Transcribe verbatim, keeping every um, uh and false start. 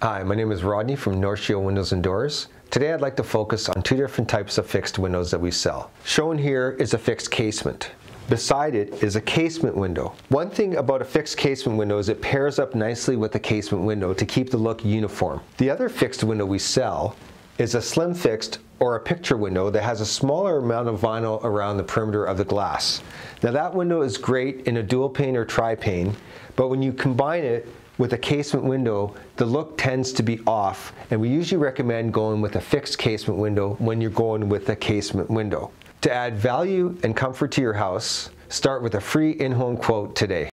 Hi, my name is Rodney from NorthShield Windows and Doors. Today I'd like to focus on two different types of fixed windows that we sell. Shown here is a fixed casement. Beside it is a casement window. One thing about a fixed casement window is it pairs up nicely with the casement window to keep the look uniform. The other fixed window we sell is a slim fixed or a picture window that has a smaller amount of vinyl around the perimeter of the glass. Now that window is great in a dual pane or tri-pane, but when you combine it with a casement window, the look tends to be off, and we usually recommend going with a fixed casement window when you're going with a casement window. To add value and comfort to your house, start with a free in-home quote today.